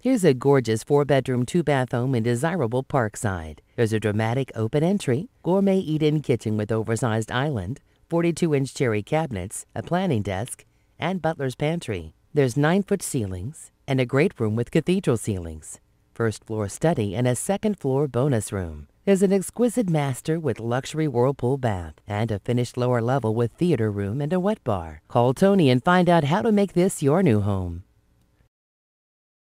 Here's a gorgeous 4-bedroom, 2-bath home in desirable Parkside. There's a dramatic open entry, gourmet eat-in kitchen with oversized island, 42-inch cherry cabinets, a planning desk, and butler's pantry. There's 9-foot ceilings and a great room with cathedral ceilings, first floor study, and a second floor bonus room. There's an exquisite master with luxury whirlpool bath and a finished lower level with theater room and a wet bar. Call Tony and find out how to make this your new home.